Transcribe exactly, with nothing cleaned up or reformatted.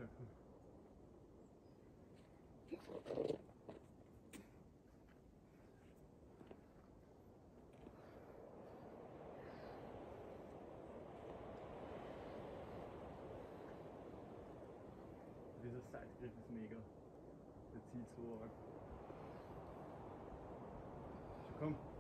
schaffen. Dieser Seitgriff ist mega. Der zieht so arg. Komm.